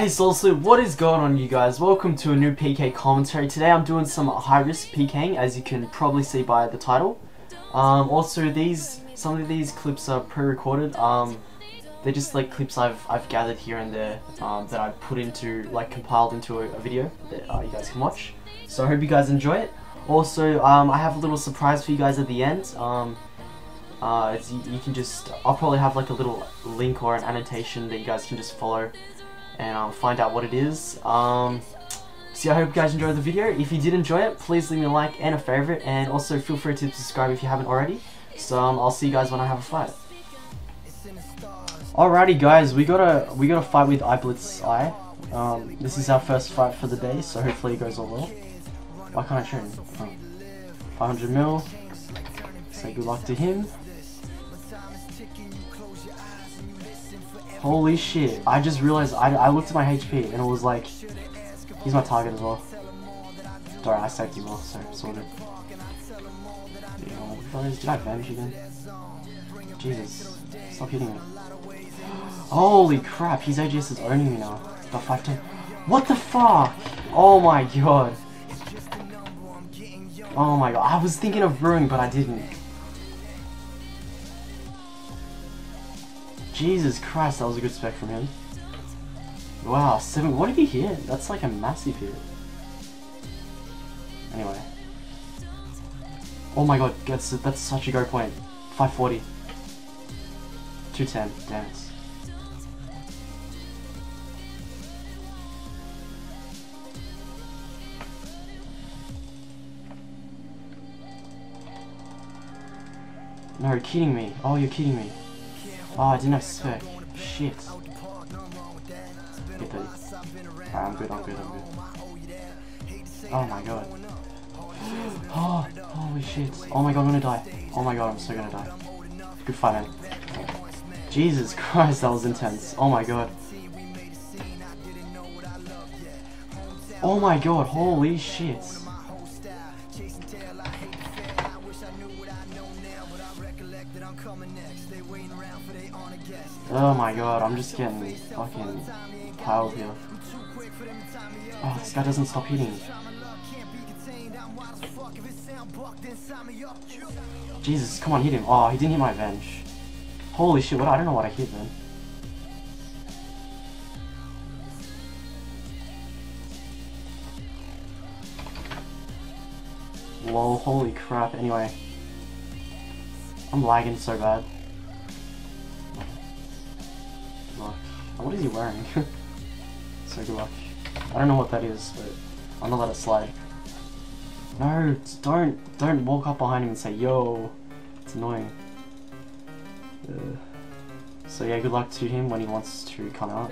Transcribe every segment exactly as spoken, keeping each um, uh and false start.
Hey Soulsloop, what is going on you guys? Welcome to a new P K commentary. Today I'm doing some high risk PKing, as you can probably see by the title. Um, also these, some of these clips are pre-recorded. Um, they're just like clips I've, I've gathered here and there um, that I've put into, like compiled into a, a video that uh, you guys can watch. So I hope you guys enjoy it. Also, um, I have a little surprise for you guys at the end. Um, uh, it's, you, you can just, I'll probably have like a little link or an annotation that you guys can just follow and um, find out what it is. Um, so yeah, I hope you guys enjoyed the video. If you did enjoy it, please leave me a like and a favorite, and also feel free to subscribe if you haven't already. So um, I'll see you guys when I have a fight. Alrighty guys, we got a we got a fight with iBlitz I. Um, this is our first fight for the day, so hopefully it goes all well. Why can't I shoot him? Oh. five hundred mil. Say good luck to him. Holy shit, I just realized, I, I looked at my H P and it was like, he's my target as well. Sorry, I saved him well, so sorted. Did I vanish again? Jesus, stop hitting me. Holy crap, his A G S is owning me now. Got five ten. What the fuck? Oh my god. Oh my god, I was thinking of brewing, but I didn't. Jesus Christ, that was a good spec from him. Wow, seven. What did he hit? That's like a massive hit. Anyway. Oh my god, that's that's such a go point. five forty. two ten. Damn it. No, you're kidding me. Oh, you're kidding me. Oh, I didn't have spec. Shit. Get thirty. Alright, I'm good, I'm good, I'm good. Oh my god. Oh, holy shit. Oh my god, I'm gonna die. Oh my god, I'm so gonna die. Good fight, man. Jesus Christ, that was intense. Oh my god. Oh my god, holy shit. Oh my god, I'm just getting fucking piled here. Oh, this guy doesn't stop hitting. Jesus, come on, hit him. Oh, he didn't hit my Venge. Holy shit, what? I don't know what I hit, man. Lol, holy crap. Anyway. I'm lagging so bad. Good luck. What is he wearing? So good luck. I don't know what that is, but I'm gonna let it slide. No, don't, don't walk up behind him and say, yo. It's annoying. Uh, so yeah, good luck to him when he wants to come out.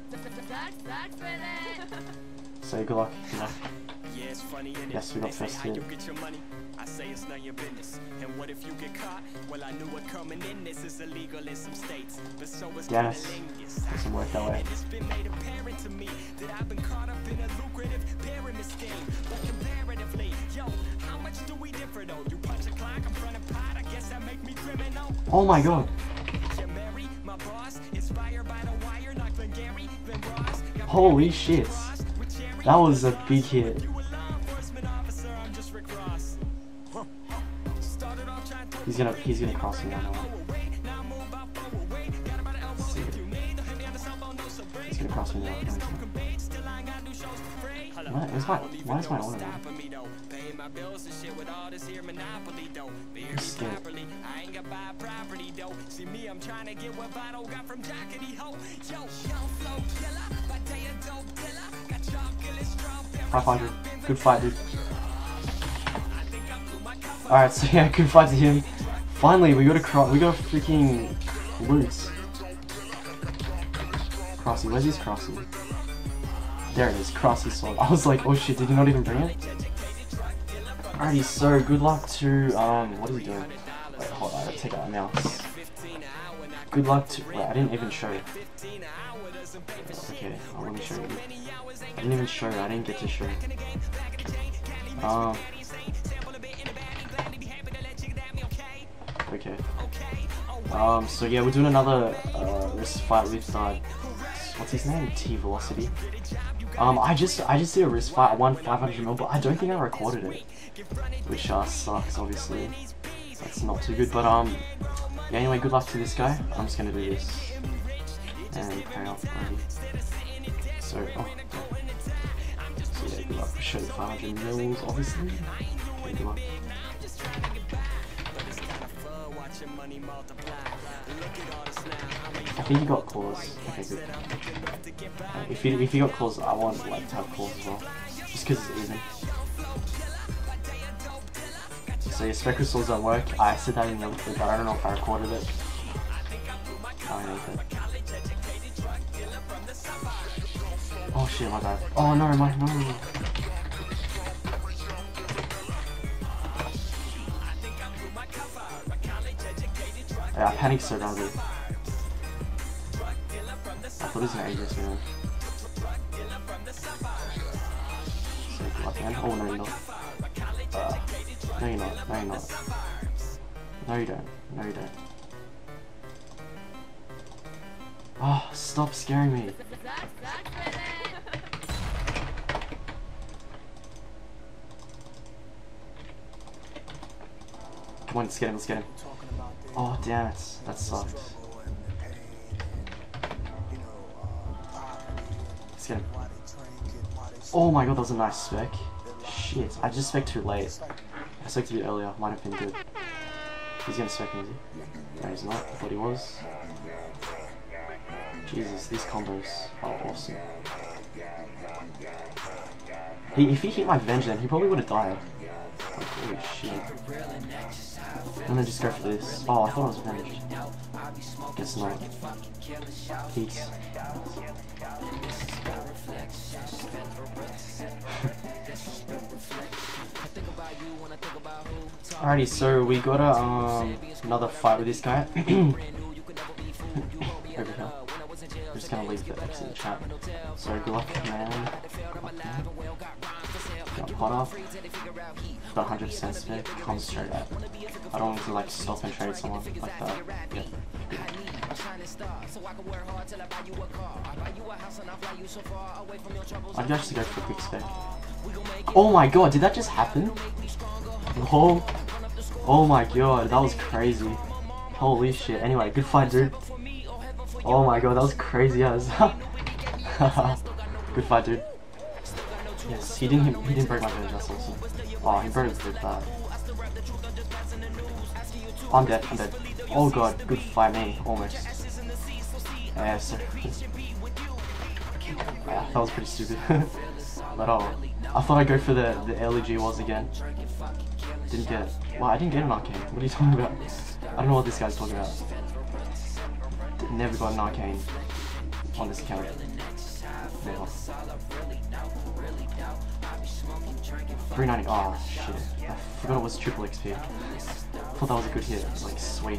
So good luck. Good luck. Yes, we got first hit. I say it's not your business. And what if you get caught? Well, I knew what coming in this is illegal in some states. But so is yes. Doesn't work that way. It's been made apparent to me that I've been caught up in a lucrative pyramid scheme. But comparatively, yo, how much do we differ though? You punch a clock in front of pot, I guess that make me criminal. Oh my god. Holy shit. That was a big hit. He's gonna he's gonna cross me now. Let's see. He's gonna cross me now. What is my why is my order now? I'm scared. five hundred. Good fight, dude. Alright, so yeah, good fight to him. Finally, we got a cro we got a freaking loot. Crossy, where's his Crossy? There it is, Crossy sword. I was like, oh shit, did he not even bring it? Alrighty, so good luck to um what is he doing? Wait, hold on, I gotta take out my mouse. Good luck to wait, I didn't even show you. Okay, oh, let me show you. I didn't even show you, I didn't get to show you. Um Okay. Um, so yeah, we're doing another uh, wrist fight with uh, what's his name? T Velocity. Um, I just I just did a wrist fight. I won five hundred mil, but I don't think I recorded it, which uh, sucks. Obviously, that's not too good. But um, yeah. Anyway, good luck to this guy. I'm just gonna do this and pay off already. So, oh, yeah. So yeah, good luck. Show the five hundred mils, obviously. Okay, good luck. I think you got claws. Okay, good. Uh, if you if you got claws, I want like to have claws as well, just because it's even. So your spec crystals don't work. I said that in the other clip, but I don't know if I recorded it. I don't know. Oh shit, my bad. Oh no, my no. no. Yeah, I panicked so badly. I thought it was an Aegis, man. So good luck, man. Oh no, you're not. Uh, no, you're not. No, you're not. No, you don't. No, you don't. Oh, stop scaring me. Come on, let's get him, let's get him. Oh, damn it. That sucks. Let's get him. Oh my god, that was a nice spec. Shit, I just spec too late. I spec a bit earlier, might have been good. He's gonna spec me, is he? No, he's not. I thought he was. Jesus, these combos are awesome. He, if he hit my Venge then, he probably would have died. Like, holy shit. And then just go for this. Oh, I thought I was Venge. Guess not. Peace. Alrighty, so we got a, um, another fight with this guy. Over here. I'm just gonna leave the X in the chat. So good luck, man. Got Potter. Got one hundred percent spec. Comes straight out. I don't want to like stop and trade someone like that. Yep. Good. I'd actually go for a quick spec. Oh my god, did that just happen? Oh, oh my god, that was crazy. Holy shit. Anyway, good fight, dude. Oh my god, that was crazy as. Good fight, dude. Yes, he didn't he didn't break my Venge, that's awesome. Oh, he broke it pretty bad. Oh, I'm dead, I'm dead. Oh god, good fight, me, almost. Yeah, so. Yeah, that was pretty stupid. But oh, I thought I'd go for the, the L E G was again. Didn't get. Wow, I didn't get an arcane. What are you talking about? I don't know what this guy's talking about. Never got an arcane on this account. Never. three ninety. Oh shit. I forgot it was triple X P. I thought that was a good hit. It was like sweet.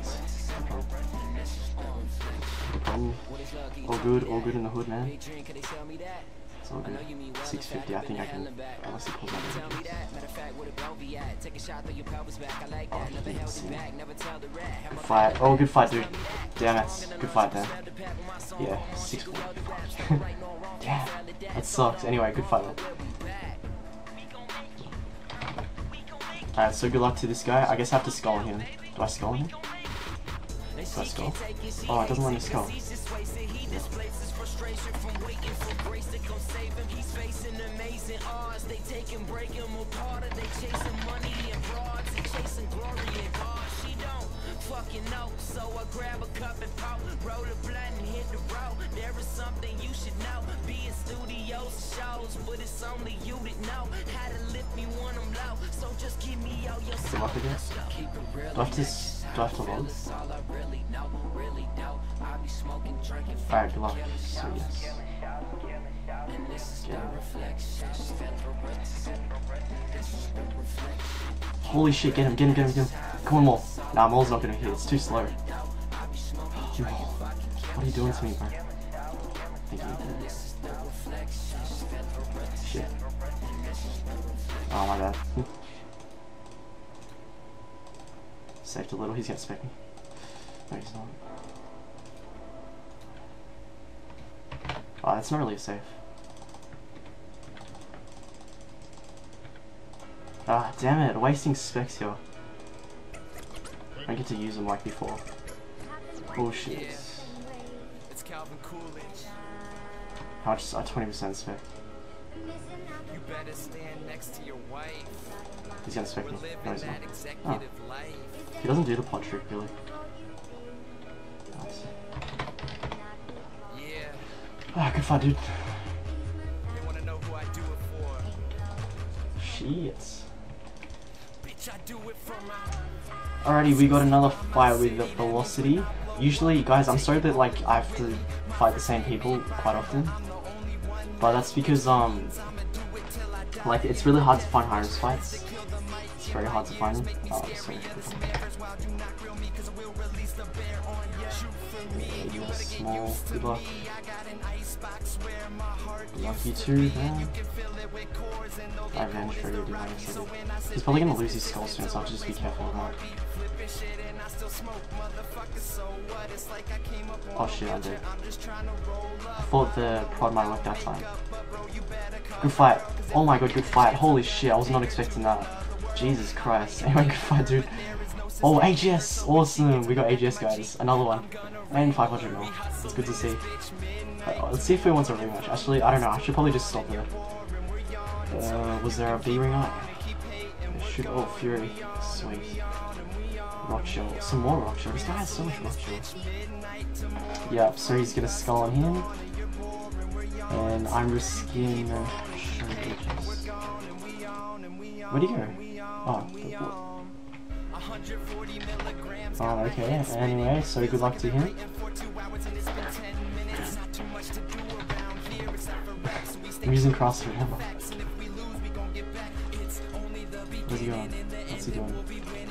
No problem. All good, all good in the hood, man. It's all good. six fifty, I think I can. Unless it pulls out the oh, good fight. Oh, good fight, dude. Damn it. Good fight, man. Yeah, six four. Damn. That sucks. Anyway, good fight, man. Alright, so good luck to this guy. I guess I have to skull him. Do I skull him? Do I skull? Oh, it doesn't let me skull. Yeah. Fucking know, so I grab a cup and pop, roll a blunt and hit the road. There is something you should know. Be in studios, shows, but it's only you that know how to lift me when I'm low. So just give me all your soul. Do I have to, do I have to log? Alright, good luck. So yes. Yeah. Holy shit, get him, get him, get him, get him. Come on, Maul. Nah, Maul's not gonna hit, it's too slow. Maul, what are you doing to me, bro? Thank you. Shit. Oh my bad. Saved a little, he's gonna spec me. No, he's not. Oh, that's not really safe. Ah, damn it, wasting specs here. I get to use them like before. Bullshit. How much? Uh, twenty percent spec. He's gonna spec me. No, he's not. Oh. He doesn't do the pod trick, really. Nice. Ah, good fight, dude. Shit. Alrighty, we got another fight with the velocity. Usually, guys, I'm sorry that like I have to fight the same people quite often, but that's because um, like it's really hard to find high-risk fights. It's very hard to find them. Oh, sorry. Yeah, small. Good luck. Good luck, you too. Man. I advantage for you, He's probably gonna lose his skull soon, so I'll just be careful of that. Oh shit, I did. I thought the prod might work that time. Good fight. Oh my god, good fight. Holy shit, I was not expecting that. Jesus Christ. Anyway, good fight, dude. Oh, A G S! Awesome! We got A G S, guys. Another one. And five hundred mil. It's good to see. Uh, let's see if we want a rematch. Actually, I don't know. I should probably just stop there. Uh, was there a B ring up? Shoot, oh, Fury. Sweet. Rock Shell. Some more Rock Shell. This guy has so much Rock Shell. Yep, so he's gonna skull on him. And I'm risking. Uh, Where'd he go? Oh, oh, okay. Anyway, so good luck to him. I'm using cross to remember. Where's he going? What's he doing?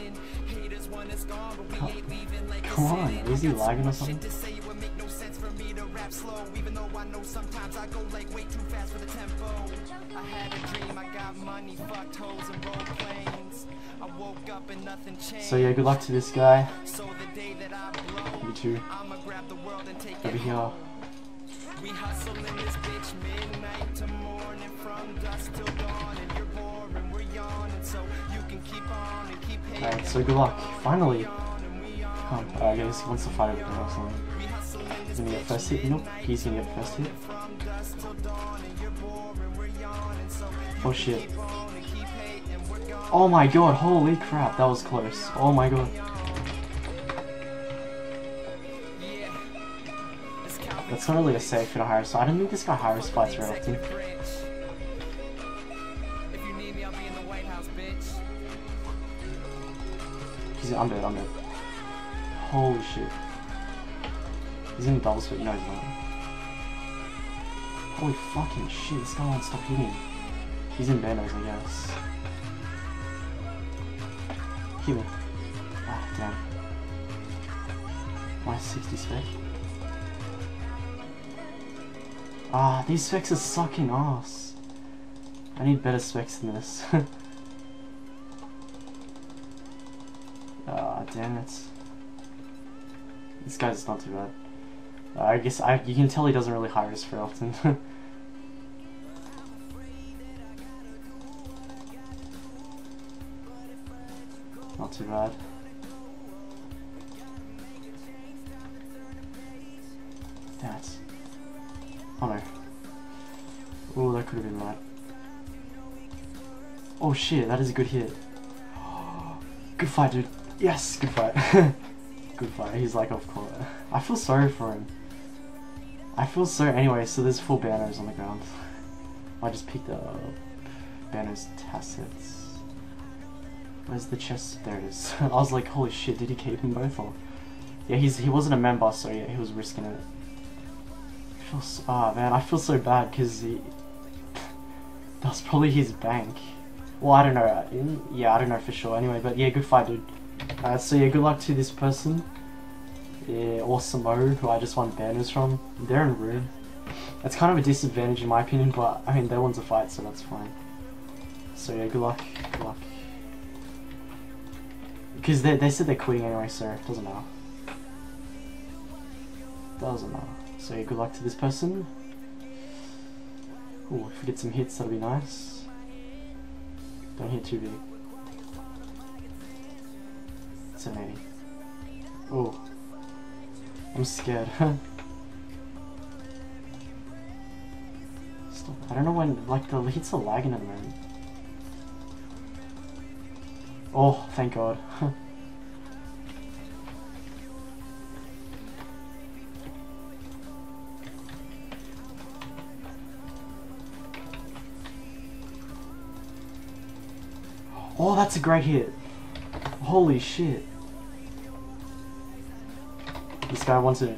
Oh, come on, is he lagging or something? So yeah, good luck to this guy. You too. Over here. We hustle in this bitch midnight to morning from dusk till dawn and you're boring, we're yawning so you can keep on and keep hating. Alright, so good luck. Finally. Come. Uh, I guess he wants to fight over there or something. He's gonna get first hit. Nope. He's gonna get first hit. Oh shit. Oh my god, holy crap, that was close. Oh my god. That's not really a safe for the higher, so I don't think this guy higher fights very often. He's I'm dead, I'm dead. Holy shit. He's in double split, no he's not. Holy fucking shit, this guy won't stop hitting. He's in bandos, I guess. Hit me. Ah, damn. My sixty spec. Ah, these specs are sucking ass. I need better specs than this. Ah, damn it. This guy's not too bad. Uh, I guess I, you can tell he doesn't really hire us very often. Not too bad. Damn it. Oh no. Oh, that could have been right. Oh shit, that is a good hit. Good fight, dude. Yes, good fight. Good fight. He's like off court. I feel sorry for him. I feel so. Anyway, so there's four banners on the ground. I just picked up banners tassets. Where's the chest? There it is. I was like, holy shit, did he keep them both or? Yeah, he's he wasn't a member, so yeah, he was risking it. I feel so, oh man, I feel so bad because he that was probably his bank. Well, I don't know. In, yeah, I don't know for sure. Anyway, but yeah, good fight, dude. Uh, so yeah, good luck to this person. Yeah, or Samo, who I just won banners from. They're in ruin. That's kind of a disadvantage in my opinion, but I mean, they want to fight, so that's fine. So yeah, good luck. Good luck. Because they, they said they're quitting anyway, so it doesn't matter. Doesn't matter. So yeah, good luck to this person. Ooh, if we get some hits, that'll be nice. Don't hit too big. seven eighty. Ooh. I'm scared. Stop. I don't know when, like, the hits are lagging at the moment. Oh, thank God. Oh, that's a great hit. Holy shit. This guy wants it.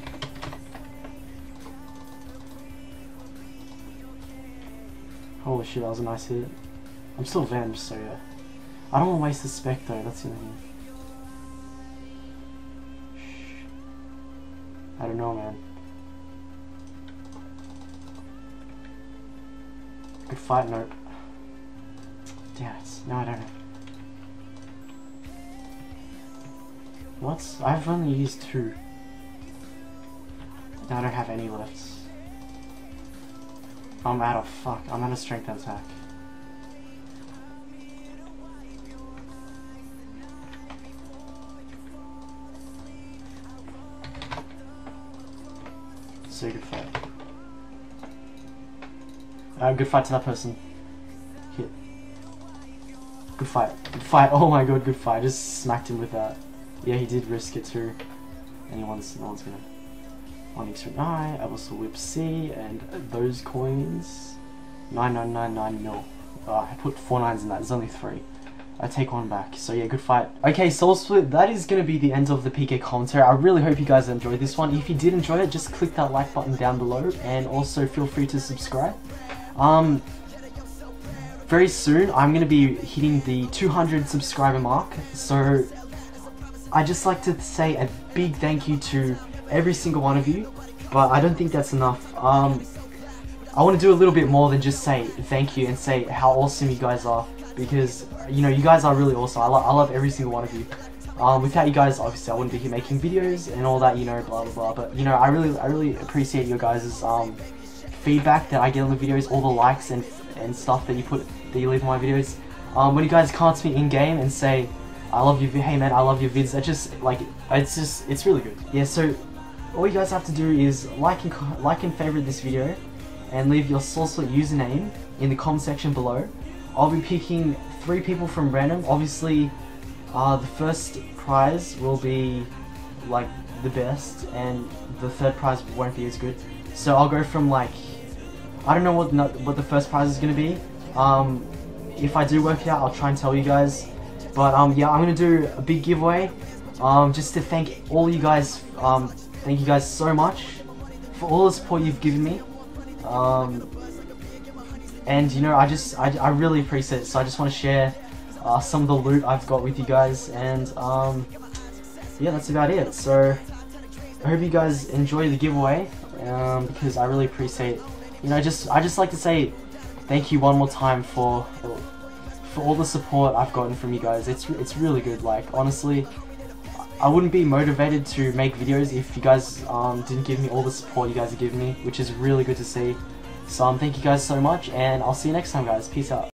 Holy shit, that was a nice hit. I'm still avenged, so yeah. I don't want to waste the spec though, that's the only thing. I don't know, man. Good fight, note. Damn it. No, I don't know. What? I've only used two. Now I don't have any left. I'm out of fuck. I'm out of strength and attack. So good fight. Uh, good fight to that person. Hit. Good fight. Good fight. Oh my god, good fight. I just smacked him with that. Yeah, he did risk it too. And no one's, no one's gonna. Onyx for nine, I also whip C, and those coins. nine nine nine nine mil. Uh, I put four nines in that, there's only three. I take one back, so yeah, good fight. Okay, Soul Split, that is going to be the end of the P K commentary. I really hope you guys enjoyed this one. If you did enjoy it, just click that like button down below, and also feel free to subscribe. Um, very soon, I'm going to be hitting the two hundred subscriber mark, so I'd just like to say a big thank you to every single one of you, but I don't think that's enough. Um, I want to do a little bit more than just say thank you and say how awesome you guys are, because you know, you guys are really awesome. I, lo I love every single one of you. Um, without you guys, obviously, I wouldn't be here making videos and all that, you know, blah blah blah. But you know, I really, I really appreciate your guys' um, feedback that I get on the videos, all the likes and and stuff that you put, that you leave on my videos. Um, when you guys come to me in game and say, "I love you, hey man, I love your vids," that just like, it's just, it's really good. Yeah, so all you guys have to do is like and like and favorite this video, and leave your Soul Split username in the comment section below. I'll be picking three people from random. Obviously, uh, the first prize will be like the best, and the third prize won't be as good. So I'll go from like, I don't know what no, what the first prize is gonna be. Um, if I do work it out, I'll try and tell you guys. But um, yeah, I'm gonna do a big giveaway, um, just to thank all you guys. Um, thank you guys so much for all the support you've given me. Um, and you know, I just, I, I really appreciate it. So I just want to share uh, some of the loot I've got with you guys, and um, yeah, that's about it. So I hope you guys enjoy the giveaway, um, because I really appreciate, you know, just, I just like to say thank you one more time for, for all the support I've gotten from you guys. It's, it's really good. Like, honestly, I wouldn't be motivated to make videos if you guys um, didn't give me all the support you guys are giving me, which is really good to see. So um, thank you guys so much, and I'll see you next time, guys. Peace out.